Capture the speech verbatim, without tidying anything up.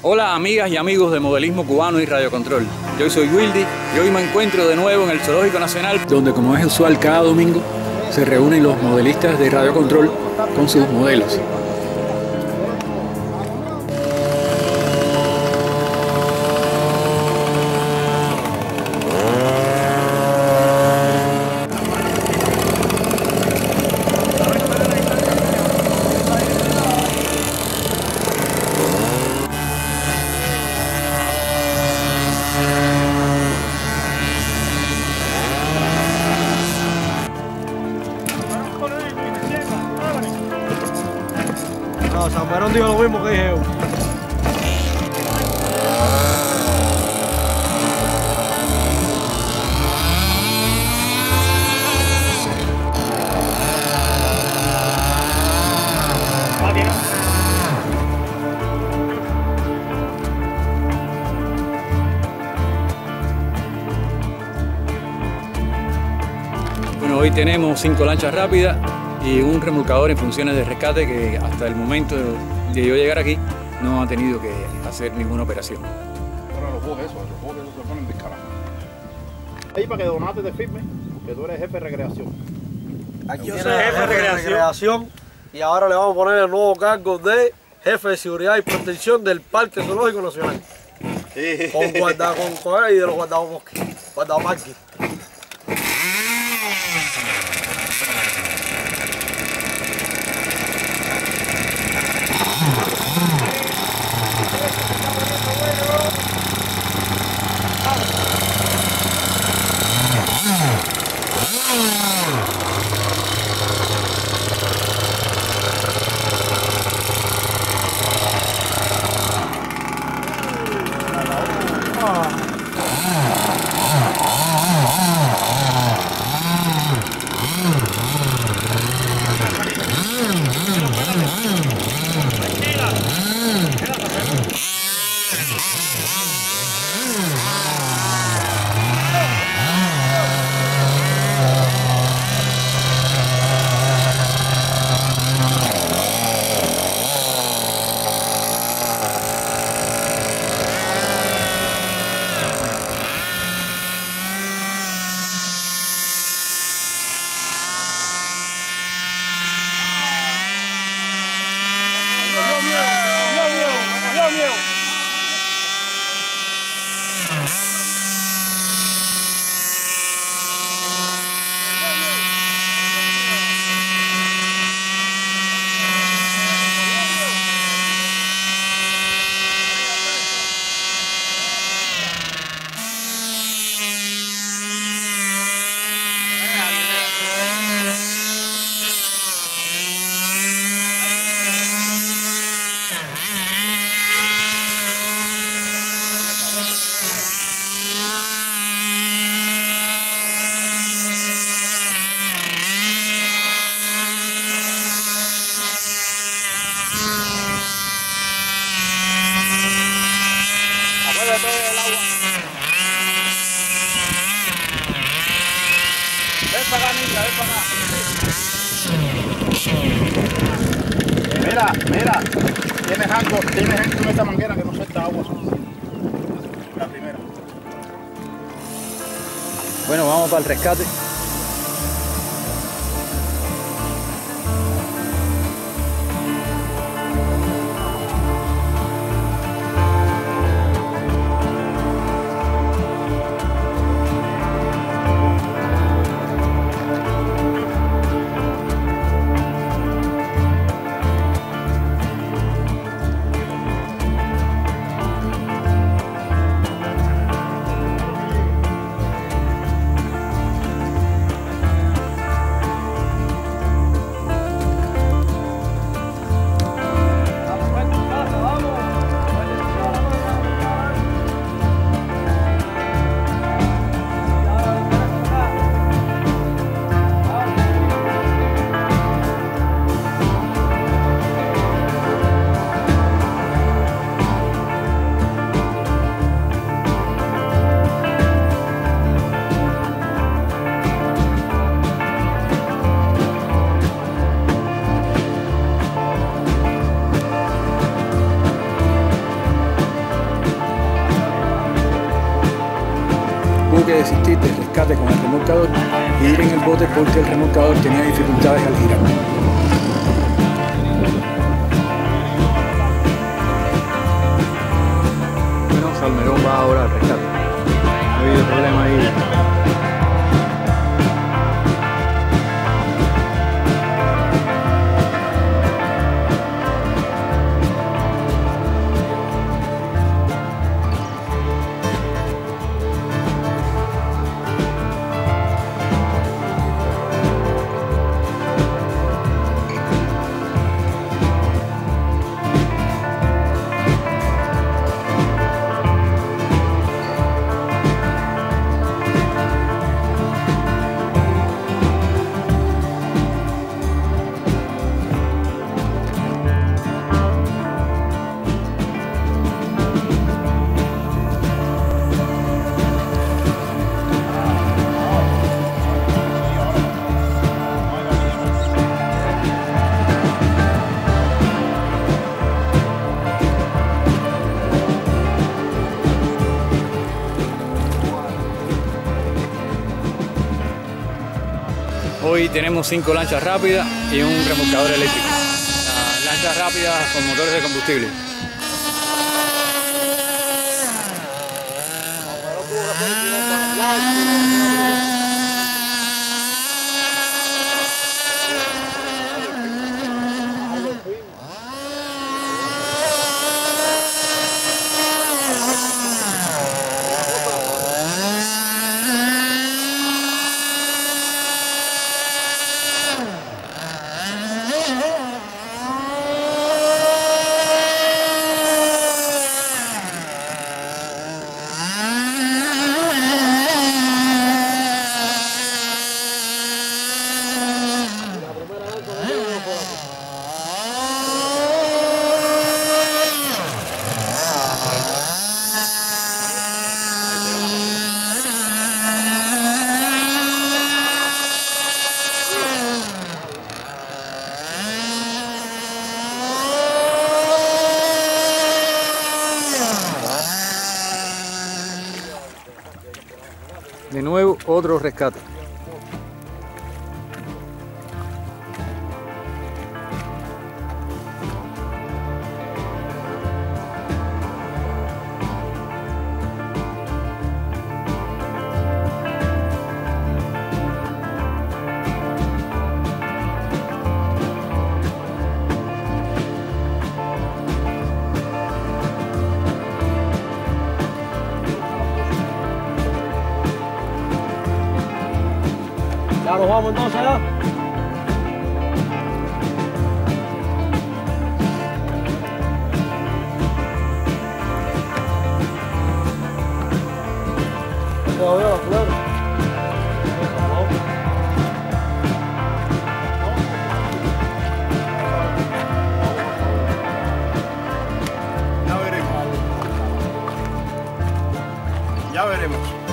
Hola amigas y amigos de Modelismo Cubano y Radio Control. Yo soy Wildy y hoy me encuentro de nuevo en el Zoológico Nacional, donde, como es usual cada domingo, se reúnen los modelistas de Radio Control con sus modelos. No, San Perón dijo lo mismo que dije yo. Bueno, hoy tenemos cinco lanchas rápidas y un remolcador en funciones de rescate que hasta el momento de yo llegar aquí no ha tenido que hacer ninguna operación. Bueno, los juegos eso, los juegos se ponen descarados. Ahí para que Donate te firme, que tú eres jefe de recreación. Aquí yo soy jefe de recreación y ahora le vamos a poner el nuevo cargo de jefe de seguridad y protección del Parque Zoológico Nacional. Sí. Con guarda, con, con y de los guardabosques, guardaparques. Mira, mira, tienes algo, tienes algo en esta manguera que no suelta agua. La primera. Bueno, vamos para el rescate. tuvo que desistir del rescate con el remolcador y ir en el bote porque el remolcador tenía dificultades al girar. Bueno, Salmerón va ahora al rescate. No ha habido problema ahí. Hoy tenemos cinco lanchas rápidas y un remolcador eléctrico. Las lanchas rápidas con motores de combustible. De nuevo, otro rescate. Ya nos vamos entonces ya. Todavía la flor. Ya veremos. Ya veremos.